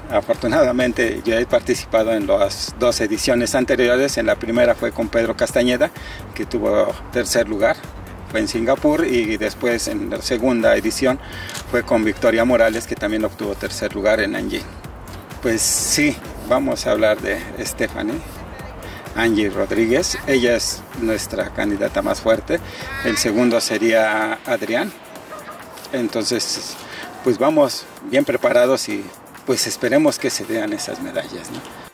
Afortunadamente yo he participado en las 2 ediciones anteriores. En la primera fue con Pedro Castañeda, que tuvo tercer lugar, fue en Singapur, y después en la segunda edición fue con Victoria Morales, que también obtuvo tercer lugar en Nanjing. Pues sí, vamos a hablar de Stephanie Angie Rodríguez. Ella es nuestra candidata más fuerte. El segundo sería Adrián. Entonces, pues vamos bien preparados y pues esperemos que se vean esas medallas, ¿no?